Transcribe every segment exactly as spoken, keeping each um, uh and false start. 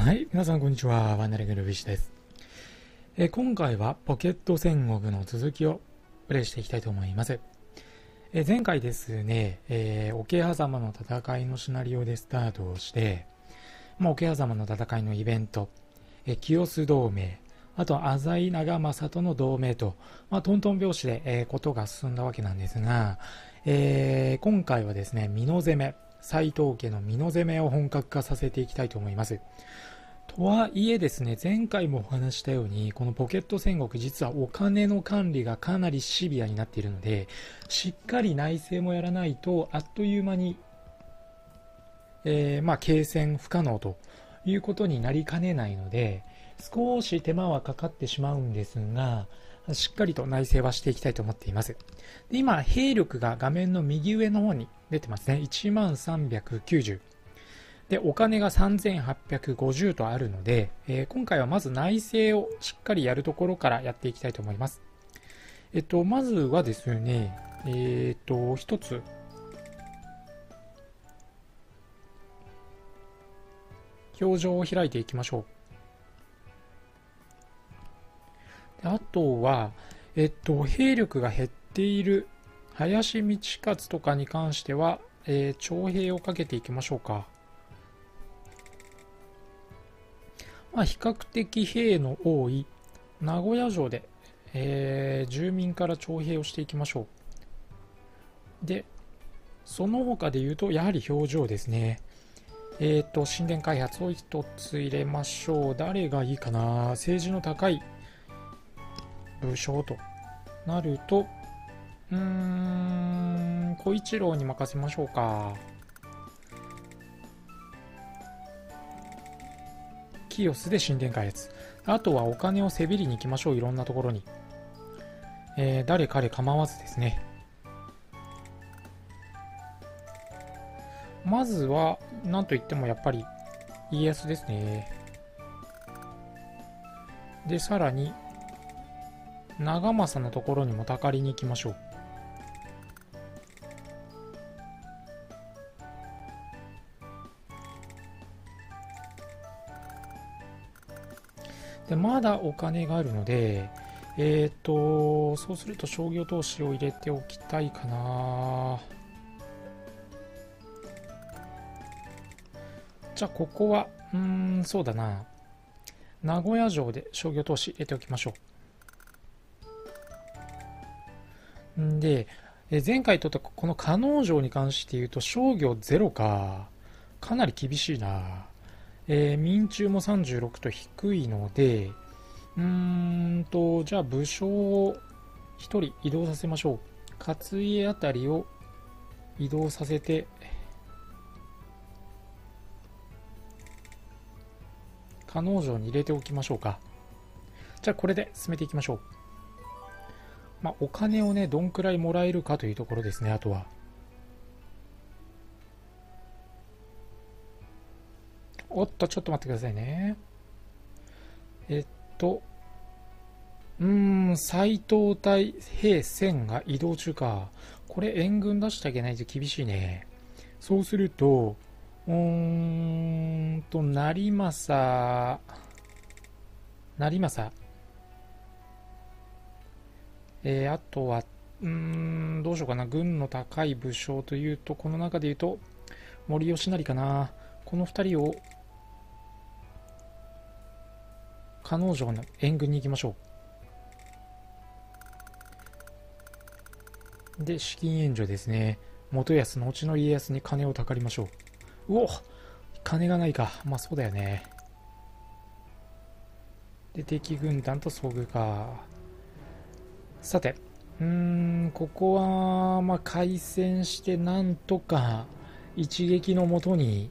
はい、皆さんこんにちは。ワンダリングルビッシュです。えー今回はポケット戦国の続きをプレイしていきたいと思います。えー前回ですね、えー、桶狭間の戦いのシナリオでスタートをして、まあ、桶狭間の戦いのイベント、えー、清須同盟、あと浅井長政との同盟と、まあ、トントン拍子で、えー、ことが進んだわけなんですが、えー今回はですね、美濃攻め、斎藤家の美濃攻めを本格化させていきたいと思います。とはいえですね、前回もお話したように、このポケット戦国、実はお金の管理がかなりシビアになっているので、しっかり内政もやらないと、あっという間に、えー、まあ、継戦不可能ということになりかねないので、少し手間はかかってしまうんですが、しっかりと内政はしていきたいと思っています。で今、兵力が画面の右上の方に出てますね。いちまんさんびゃくきゅうじゅう。で、お金がさんぜんはっぴゃくごじゅうとあるので、えー今回はまず内政をしっかりやるところからやっていきたいと思います。えっと、まずはですね、えっと、一つ、表情を開いていきましょう。であとは、えっと、兵力が減っている林道勝とかに関しては、えー徴兵をかけていきましょうか。まあ、比較的兵の多い名古屋城で、えー住民から徴兵をしていきましょう。で、その他で言うと、やはり表情ですね。えっ、と、神殿開発を一つ入れましょう。誰がいいかな。政治の高い武将となると、うーん、小一郎に任せましょうか。キオスで神殿開発。あとはお金をせびりに行きましょう。いろんなところに。えー誰彼構わずですね。まずは、なんといってもやっぱり家康ですね。で、さらに、長政のところにもたかりに行きましょう。で、まだお金があるので、えっ、と、そうすると商業投資を入れておきたいかな。じゃあ、ここは、うーん、そうだな。名古屋城で商業投資入れておきましょう。んで、え前回取ったこの加納城に関して言うと、商業ゼロか。かなり厳しいな。えー民中もさんじゅうろくと低いので、うーんと、じゃあ武将をひとり移動させましょう。勝家あたりを移動させて、加納城に入れておきましょうか。じゃあこれで進めていきましょう。まあ、お金をね、どんくらいもらえるかというところですね、あとは。おっと、ちょっと待ってくださいね。えっと、うーん、斎藤隊兵せんが移動中か。これ援軍出してあげないと厳しいね。そうすると、うーんと、成政、成政、えー、あとは、うーん、どうしようかな。軍の高い武将というと、この中で言うと、森吉成かな。このふたりを、加納城の援軍に行きましょう。で、資金援助ですね。元康の後の家康に金をたかりましょう。うお、金がないか。まあそうだよね。で、敵軍団と遭遇か。さて、うーん、ここは、まあ、開戦してなんとか一撃のもとに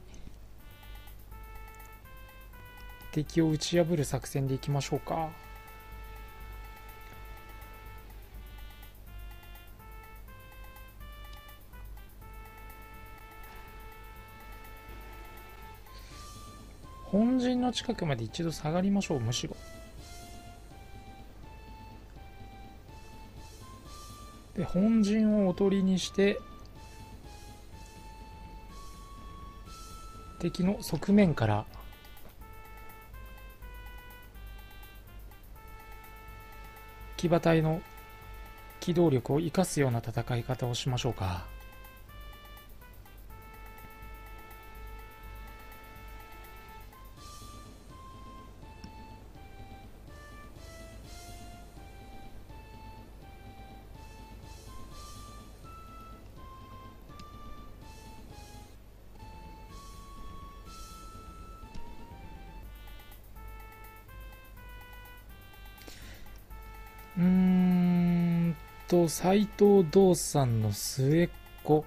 敵を打ち破る作戦でいきましょうか。本陣の近くまで一度下がりましょう、むしろ。で、本陣をおとりにして敵の側面から騎馬隊の機動力を生かすような戦い方をしましょうか。うーんと斎藤道さんの末っ子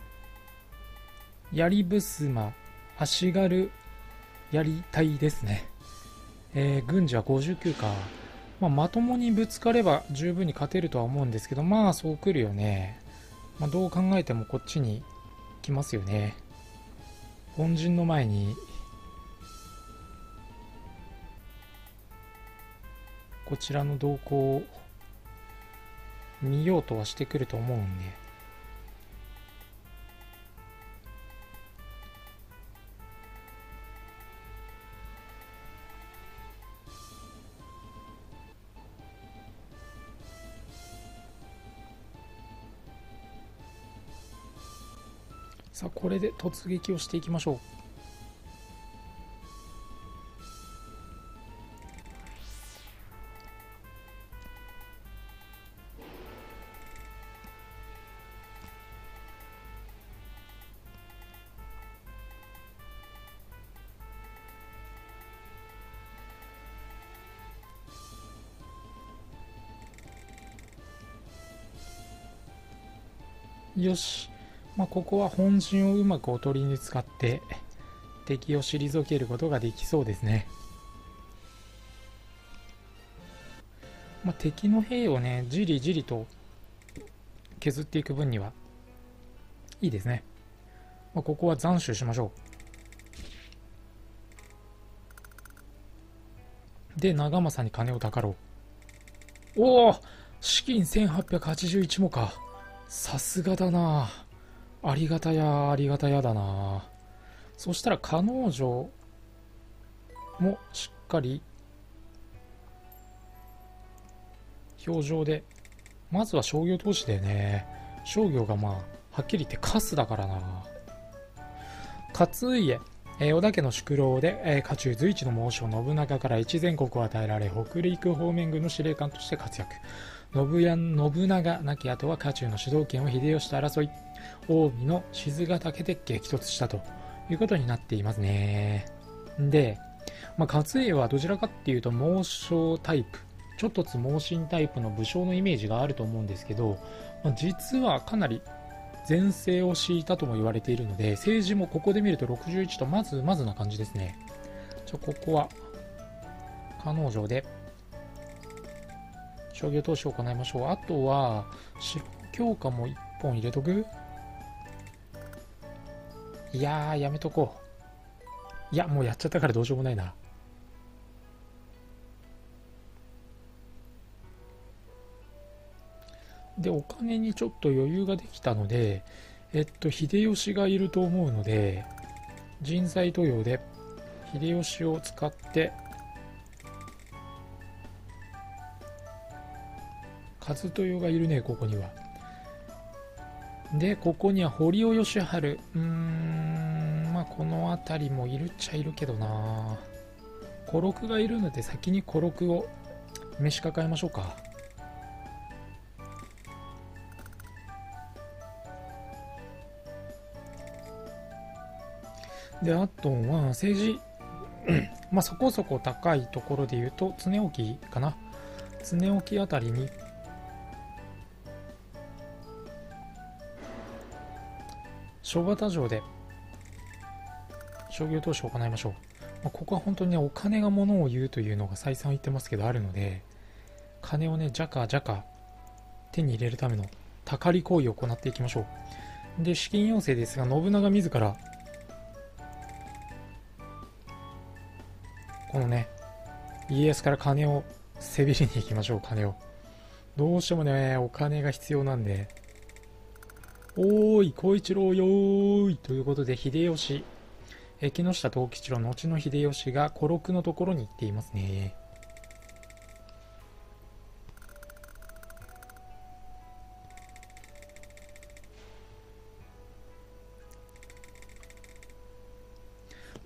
槍衾足軽やりたいですね。えー、軍事はごじゅうきゅうか。まあ、まともにぶつかれば十分に勝てるとは思うんですけど、まあそう来るよね。まあ、どう考えてもこっちに来ますよね。本陣の前にこちらの動向を見ようとはしてくると思うんで、さあこれで突撃をしていきましょう。よし、まあ、ここは本陣をうまくおとりに使って敵を退けることができそうですね。まあ、敵の兵をねじりじりと削っていく分にはいいですね。まあ、ここは斬首しましょう。で長政に金をたかろう。おお、資金せんはっぴゃくはちじゅういちもか。さすがだな。ありがたやありがたやだな。そしたら加納城もしっかり表情で、まずは商業投資だよね。商業がまあはっきり言ってカスだからな。勝家、えー、織田家の宿老で、えー、家中随一の猛将信長から一全国を与えられ、北陸方面軍の司令官として活躍。信や信長亡き後は家中の主導権を秀吉と争い、近江の静ヶ岳で激突したということになっていますね。で、まあ、勝家はどちらかっていうと猛将タイプ、ちょっとつ猛進タイプの武将のイメージがあると思うんですけど、まあ、実はかなり前世を敷いたとも言われているので、政治もここで見るとろくじゅういちとまずまずな感じですね。じゃあここは加納城で商業投資を行いましょう。あとは城強化もいっぽん入れとく。いやーやめとこう。いやもうやっちゃったからどうしようもないな。でお金にちょっと余裕ができたので、えっと秀吉がいると思うので、人材登用で秀吉を使って、和豊がいるねここには。でここには堀尾義治、うーんまあこの辺りもいるっちゃいるけどな。小六がいるので先に小六を召し抱えましょうか。であとは政治まあそこそこ高いところで言うと常置かな。常置あたりに小畑城で商業投資を行いましょう。まあ、ここは本当にねお金がものを言うというのが再三言ってますけどあるので、金をねジャカジャカ手に入れるためのたかり行為を行っていきましょう。で資金要請ですが、信長自らこのね家康から金をせびりに行きましょう。金をどうしてもねお金が必要なんで、おーい小一郎よーいということで、秀吉、え木下藤吉郎後の秀吉が小六のところに行っていますね。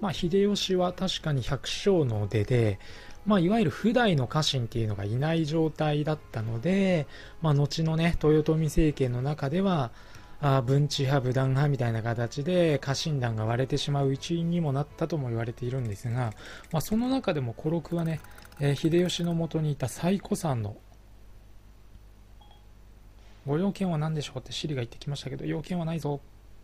まあ、秀吉は確かに百姓の出で、まあ、いわゆる譜代の家臣っていうのがいない状態だったので、まあ、後のね、豊臣政権の中では、あ文治派、武断派みたいな形で家臣団が割れてしまう一因にもなったとも言われているんですが、まあ、その中でも小六はね、えー、秀吉のもとにいた最古参のご用件は何でしょうってシリが言ってきましたけど、要件はないぞ。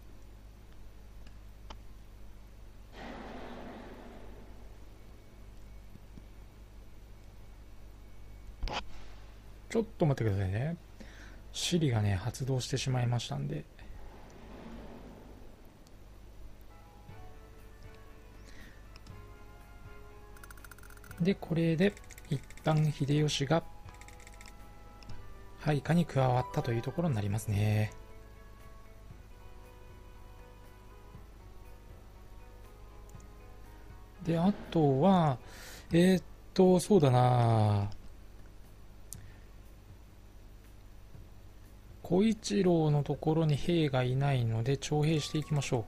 ちょっと待ってくださいね。シリがね、発動してしまいましたんで。で、これで一旦秀吉が配下に加わったというところになりますね。で、あとは、えー、っと、そうだな小一郎のところに兵がいないので徴兵していきましょう。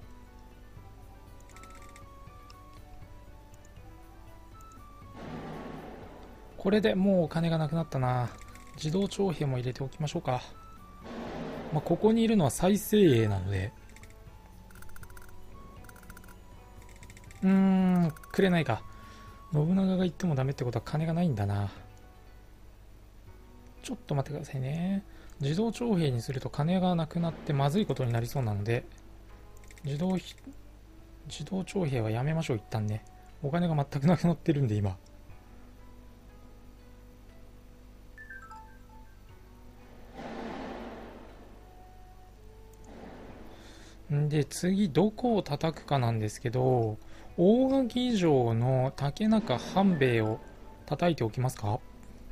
これでもうお金がなくなったな。自動徴兵も入れておきましょうか。まあ、ここにいるのは最精鋭なので、うーん、くれないか。信長が言ってもダメってことは金がないんだな。ちょっと待ってくださいね。自動徴兵にすると金がなくなってまずいことになりそうなので、自動自動徴兵はやめましょう、一旦ね。お金が全くなくなってるんで、今。で、次、どこを叩くかなんですけど、大垣城の竹中半兵衛を叩いておきますか？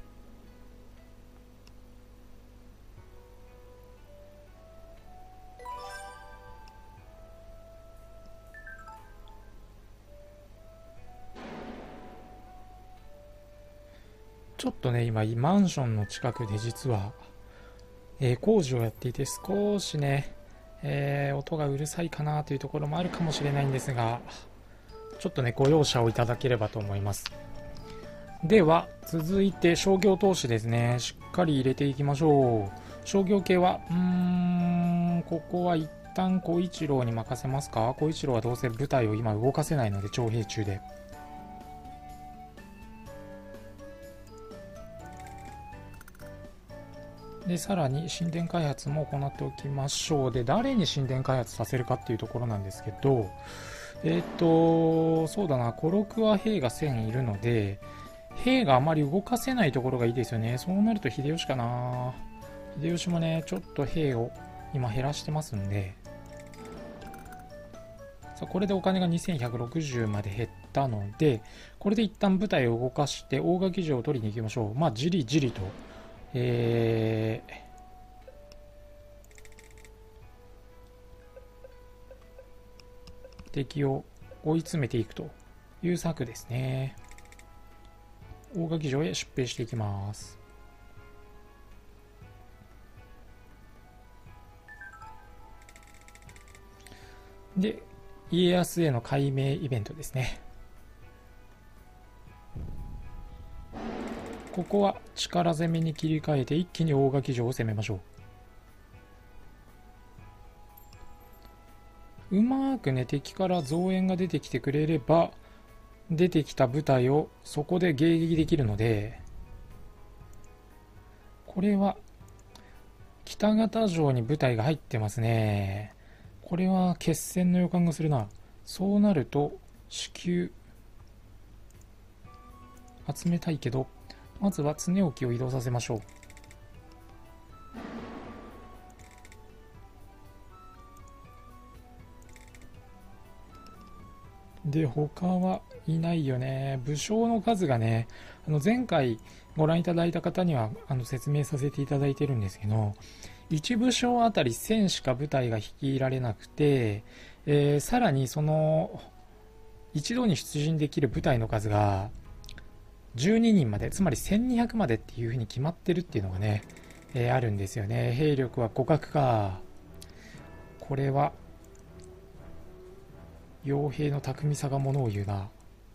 ちょっとね、今、マンションの近くで実は、えー工事をやっていて、少しね、えー音がうるさいかなというところもあるかもしれないんですが、ちょっとね、ご容赦をいただければと思います。では、続いて商業投資ですね。しっかり入れていきましょう。商業系は、うーん、ここは一旦小一郎に任せますか？小一郎はどうせ部隊を今動かせないので、徴兵中で。で、さらに神殿開発も行っておきましょう。で、誰に神殿開発させるかっていうところなんですけど、えっ、と、そうだな、小六は兵がせんいるので、兵があまり動かせないところがいいですよね。そうなると秀吉かな。秀吉もね、ちょっと兵を今減らしてますんで、さあこれでお金がにせんひゃくろくじゅうまで減ったので、これで一旦部隊を動かして大垣城を取りに行きましょう。まあ、じりじりと、えー、敵を追い詰めていくという策ですね。大垣城へ出兵していきます。で、家康への改名イベントですね。ここは力攻めに切り替えて一気に大垣城を攻めましょう。うまーくね、敵から増援が出てきてくれれば、出てきた部隊をそこで迎撃できるので、これは北方城に部隊が入ってますね。これは決戦の予感がするな。そうなると至急集めたいけど、まずは常置を移動させましょう。で、他はいないよね。武将の数がね、あの前回ご覧いただいた方にはあの説明させていただいてるんですけど、いち武将あたりせんしか部隊が率いられなくて、えーさらにその一度に出陣できる部隊の数がじゅうににんまで、つまりせんにひゃくまでっていう風に決まってるっていうのがね、えーあるんですよね。兵力は互角か。これは傭兵の巧みさがものを言うな。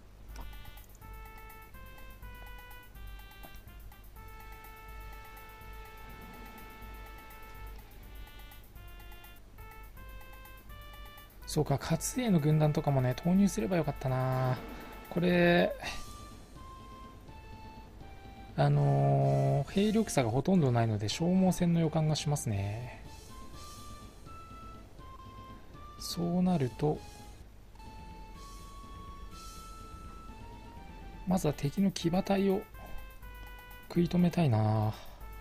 そうか、勝栄の軍団とかもね、投入すればよかったな。これ、あのー兵力差がほとんどないので消耗戦の予感がしますね。そうなると、まずは敵の騎馬隊を食い止めたいな。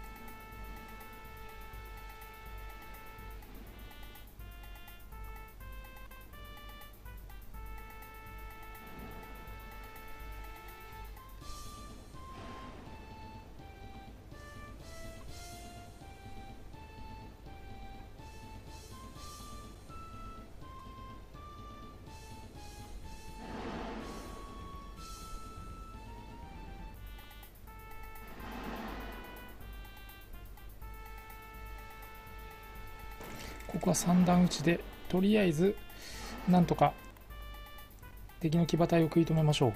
ここは三段打ちで、とりあえずなんとか敵の騎馬隊を食い止めましょう。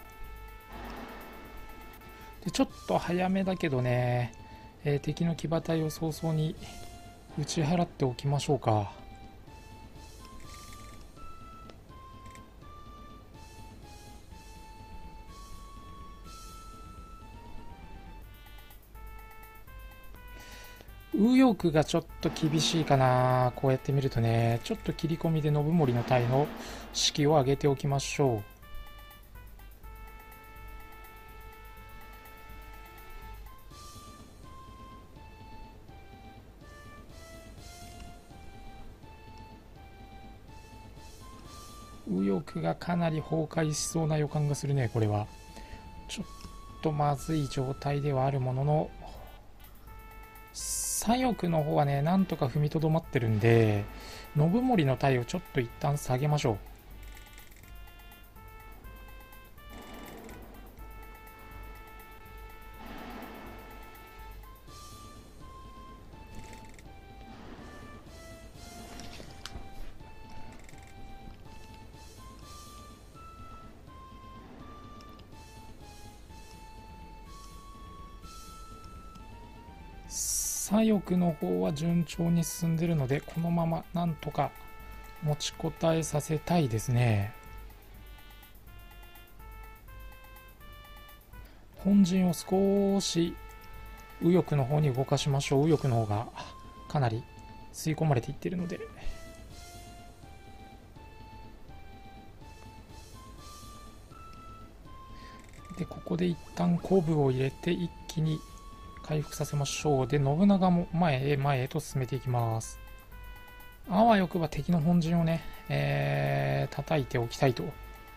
でちょっと早めだけどね、えー敵の騎馬隊を早々に打ち払っておきましょうか。右翼がちょっと厳しいかな。こうやって見るとね、ちょっと切り込みで信盛の隊の士気を上げておきましょう。右翼がかなり崩壊しそうな予感がするね。これはちょっとまずい状態ではあるものの、左翼の方はね、なんとか踏みとどまってるんで、信盛の隊をちょっと一旦下げましょう。左翼の方は順調に進んでるので、このままなんとか持ちこたえさせたいですね。本陣を少し右翼の方に動かしましょう。右翼の方がかなり吸い込まれていってるので。でここで一旦鼓舞を入れて一気に回復させましょう。で信長も前へ前へと進めていきます。あわよくば敵の本陣をね、えー、叩いておきたいと。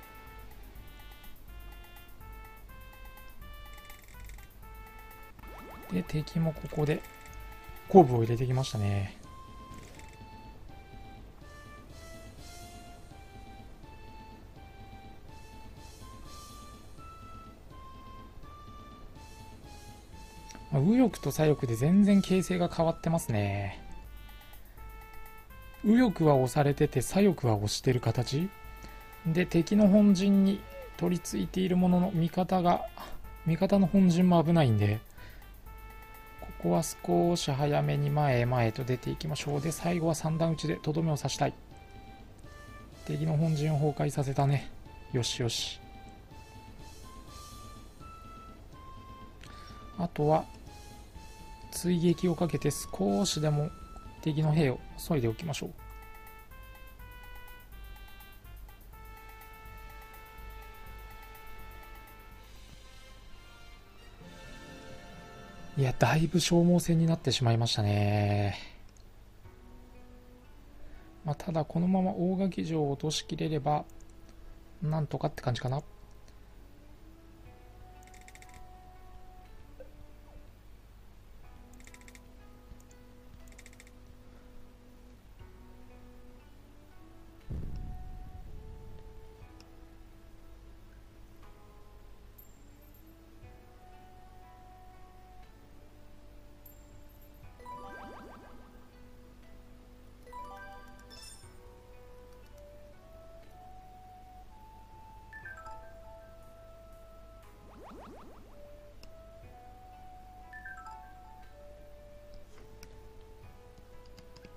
で敵もここで後部を入れてきましたね。まあ右翼と左翼で全然形勢が変わってますね。右翼は押されてて左翼は押してる形で、敵の本陣に取り付いているものの味方が味方の本陣も危ないんで、ここは少し早めに前へ前へと出ていきましょう。で最後は三段打ちでとどめを刺したい。敵の本陣を崩壊させたね。よしよし。あとは追撃をかけて少しでも敵の兵を削いでおきましょう。いやだいぶ消耗戦になってしまいましたね。まあ、ただこのまま大垣城を落としきれればなんとかって感じかな。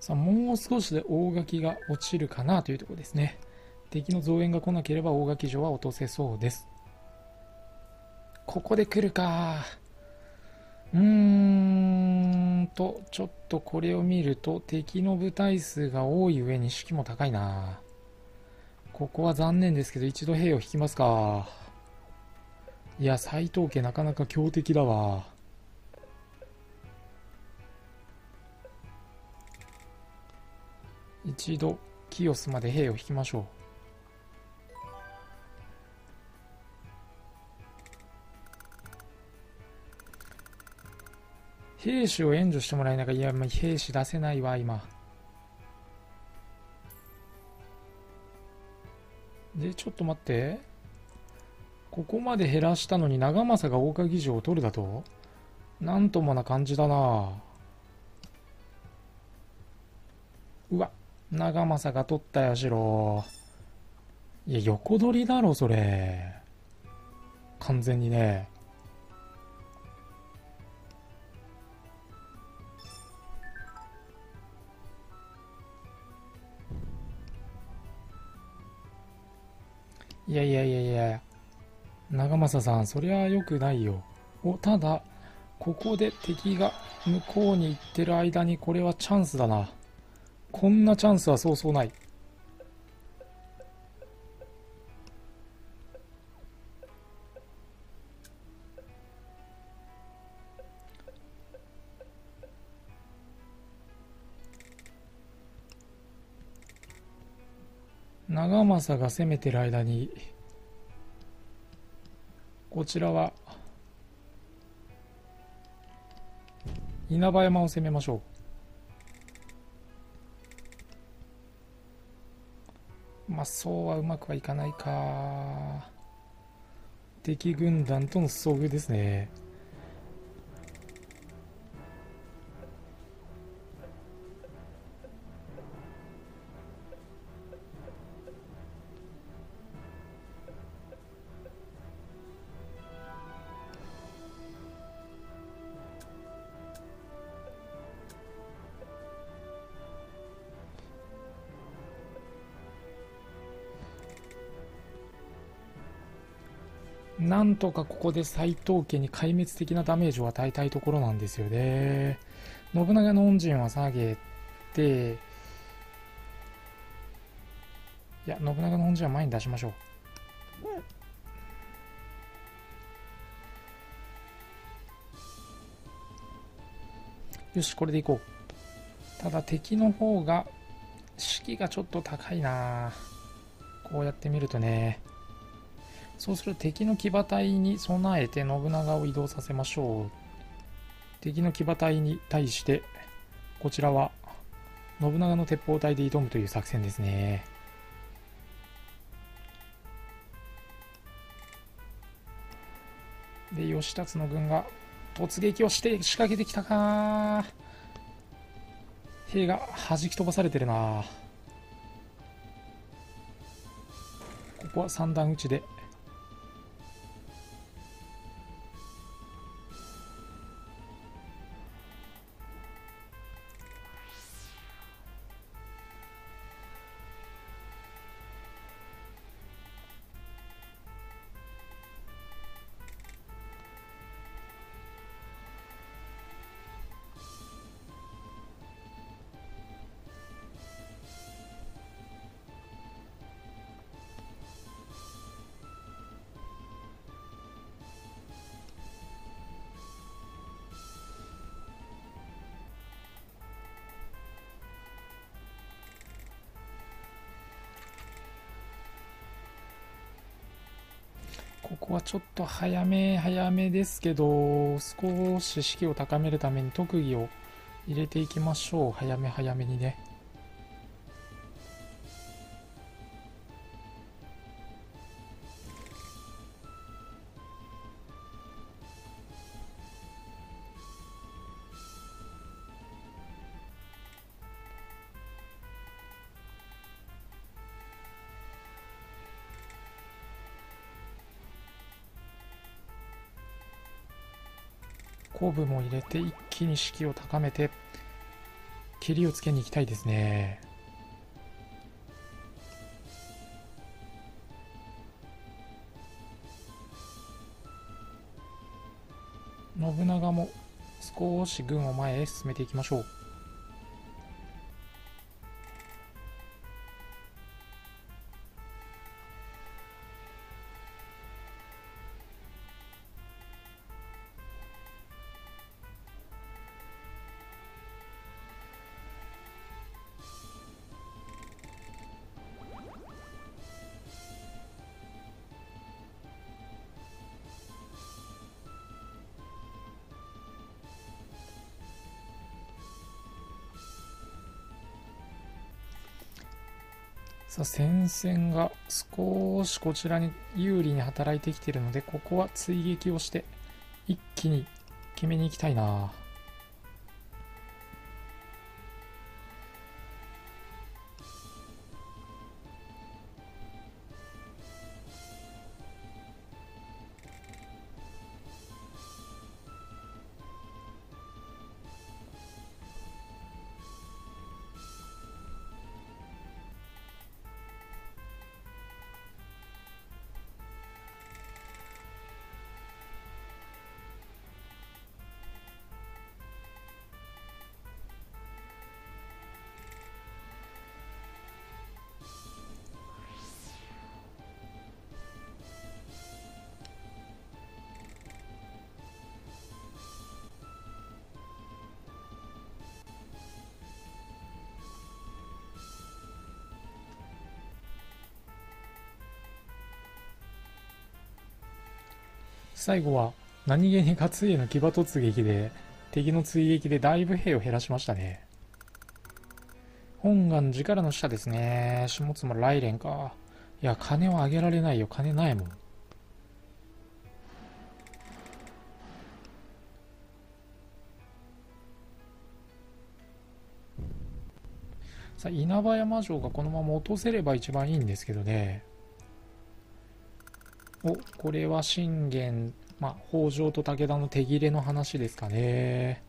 さあ、もう少しで大垣が落ちるかなというところですね。敵の増援が来なければ大垣城は落とせそうです。ここで来るか。うーんと、ちょっとこれを見ると敵の部隊数が多い上に士気も高いな。ここは残念ですけど一度兵を引きますか。いや、斎藤家なかなか強敵だわ。一度清須まで兵を引きましょう。兵士を援助してもらえないか。いや、兵士出せないわ今で。ちょっと待って、ここまで減らしたのに長政が大垣城を取るだと、なんともな感じだな。うわ、長政が取ったよ城。いや、横取りだろそれ、完全にね。いやいやいやいや、長政さん、そりゃ良くないよ。お、ただここで敵が向こうに行ってる間に、これはチャンスだな。こんなチャンスはそうそうない。長政が攻めてる間に、こちらは稲葉山を攻めましょう。まあそうはうまくはいかないか。敵軍団との遭遇ですね。なんとかここで斎藤家に壊滅的なダメージを与えたいところなんですよね。信長の恩人は下げて、いや、信長の恩人は前に出しましょう。よし、これでいこう。ただ敵の方が士気がちょっと高いな。こうやって見るとね。そうすると敵の騎馬隊に備えて信長を移動させましょう。敵の騎馬隊に対してこちらは信長の鉄砲隊で挑むという作戦ですね。で、義達の軍が突撃をして仕掛けてきたか。兵が弾き飛ばされてるな。ここは三段撃ちでここはちょっと早め早めですけど、少し士気を高めるために特技を入れていきましょう。早め早めにね。後部も入れて一気に士気を高めて、 蹴りをつけに行きたいですね。信長も少し軍を前へ進めていきましょう。さあ戦線が少しこちらに有利に働いてきているので、ここは追撃をして一気に決めに行きたいな。最後は何気に勝家の騎馬突撃で敵の追撃でだいぶ兵を減らしましたね。本願寺からの使者ですね。下妻来連か。いや、金はあげられないよ。金ないもん。さあ、稲葉山城がこのまま落とせれば一番いいんですけどね。お、これは信玄、まあ、北条と武田の手切れの話ですかね。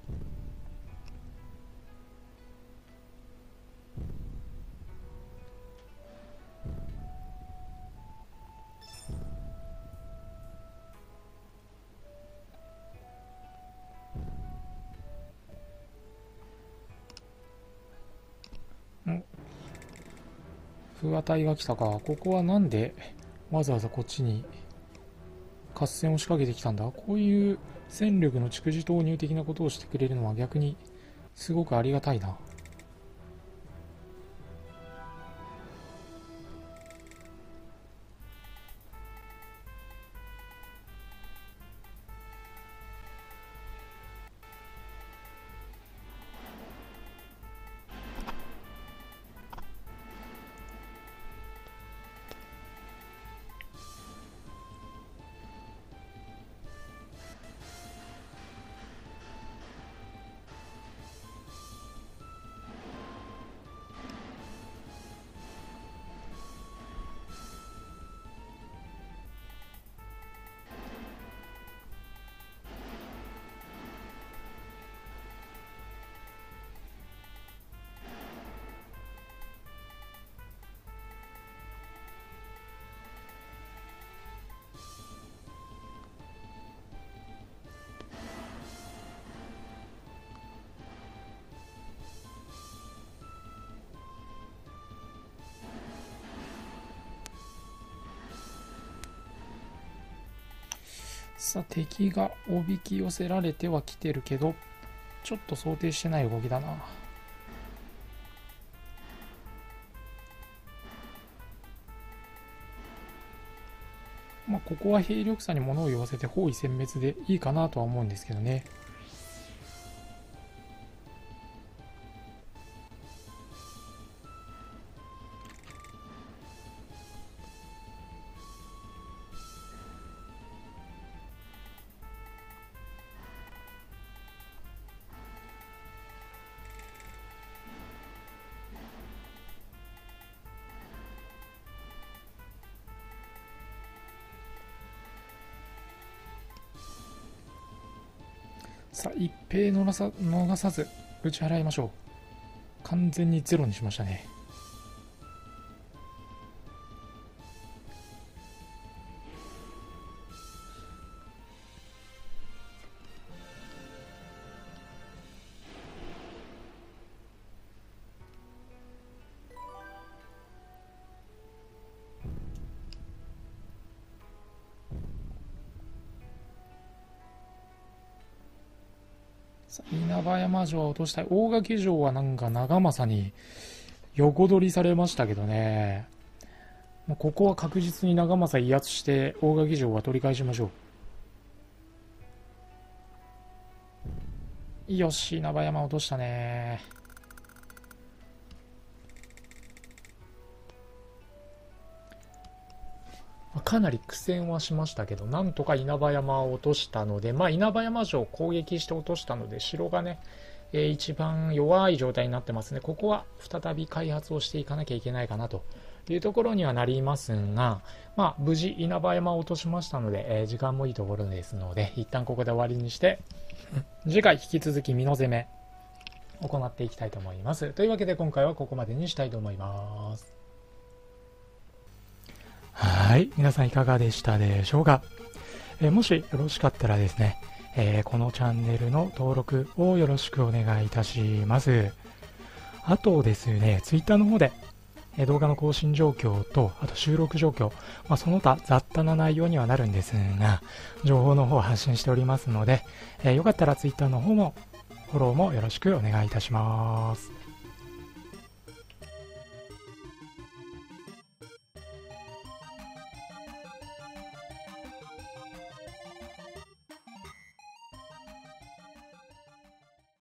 ん不破隊が来たか。ここはなんでわざわざこっちに合戦を仕掛けてきたんだ。こういう戦力の蓄次投入的なことをしてくれるのは逆にすごくありがたいな。さあ、敵がおびき寄せられてはきてるけど、ちょっと想定してない動きだな。まあ、ここは兵力差に物を言わせて包囲殲滅でいいかなとは思うんですけどね。さあ、一平逃さ逃さず打ち払いましょう。 完全にゼロにしましたね。稲葉山城は落としたい。大垣城はなんか長政に横取りされましたけどね。もうここは確実に長政威圧して大垣城は取り返しましょう。よし、稲葉山落としたね。かなり苦戦はしましたけど、なんとか稲葉山を落としたので、まあ、稲葉山城を攻撃して落としたので、城がね、えー、一番弱い状態になってますね。ここは再び開発をしていかなきゃいけないかなというところにはなりますが、まあ、無事稲葉山を落としましたので、えー、時間もいいところですので、一旦ここで終わりにして、次回引き続き美濃攻め行っていきたいと思います。というわけで今回はここまでにしたいと思います。はい。皆さんいかがでしたでしょうか。えー、もしよろしかったらですね、えー、このチャンネルの登録をよろしくお願いいたします。あとですね、ツイッターの方で、えー、動画の更新状況と、あと収録状況、まあ、その他雑多な内容にはなるんですが、情報の方を発信しておりますので、えー、よかったらツイッターの方もフォローもよろしくお願いいたします。